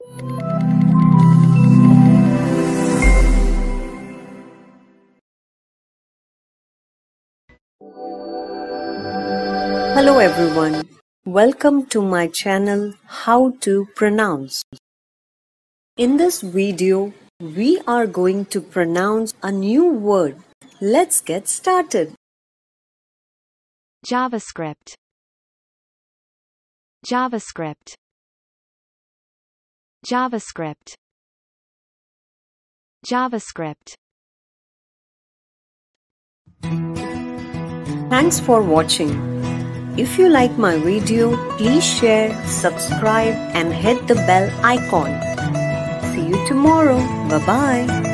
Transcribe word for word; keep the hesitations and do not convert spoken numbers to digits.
Hello everyone, welcome to my channel How to Pronounce. In this video, we are going to pronounce a new word. Let's get started. JavaScript. JavaScript. JavaScript. JavaScript. Thanks for watching. If you like my video, please share, subscribe and hit the bell icon. See you tomorrow. Bye-bye.